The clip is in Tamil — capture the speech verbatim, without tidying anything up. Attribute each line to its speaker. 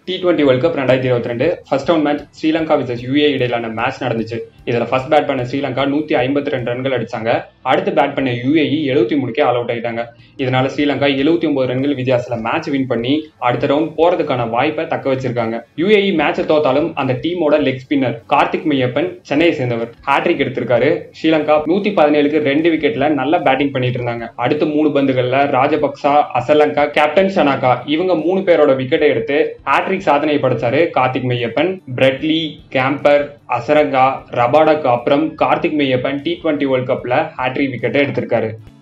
Speaker 1: டி டுவெண்ட்டி வேர்ல்ட் கப் ரெண்டாயிரத்தி இருபத்தி ரெண்டு first round match Sri Lanka versus U A இடையிலான மேட்ச் நடந்துச்சு. இதுல ஃபர்ஸ்ட் பேட் பண்ண ஸ்ரீலங்கா நூத்தி ஐம்பத்தி ரெண்டு ரன்கள் அடிச்சாங்க. அடுத்து பேட் பண்ண யூஏஇ எழுபத்தி மூணுக்கே ஆல் அவுட் ஆயிட்டாங்க. இதனால ஸ்ரீலங்கா எழுபத்தி ஒன்பது ரன்கள் வித்தியாசத்துல மேட்ச் வின் பண்ணி அடுத்த ரவுண்ட் போறதுக்கான வாய்ப்பை தக்க வச்சிருக்காங்க. யூஏஇ மேட்சை தோத்தாலும் அந்த டீமோட லெக் ஸ்பின்னர் கார்த்திக் மெய்யப்பன் சென்னையை சேர்ந்தவர் ஹேட்ரிக் எடுத்திருக்காரு. ஸ்ரீலங்கா நூத்தி பதினேழுக்கு ரெண்டு விக்கெட்ல நல்ல பேட்டிங் பண்ணிட்டு இருந்தாங்க. அடுத்த மூணு பந்துகள்ல ராஜபக்சா, அசலங்கா, கேப்டன் ஷனாக்கா இவங்க மூணு பேரோட விக்கெட்டை எடுத்து ஹேட்ரிக் சாதனை படைச்சாரு கார்த்திக் மெய்யப்பன். பிரெட்லி, கேம்பர், அசரங்கா, ரபாடாக்கு அப்புறம் Karthik Meiyappan T twenty world கப்ல ஹேட்ரிக் விக்கெட்டை எடுத்திருக்காரு.